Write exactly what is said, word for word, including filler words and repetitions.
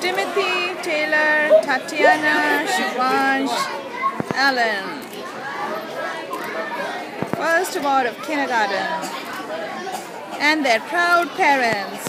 Timothy, Taylor, Tatiana, Shivansh, Alan. First award of kindergarten. And their proud parents.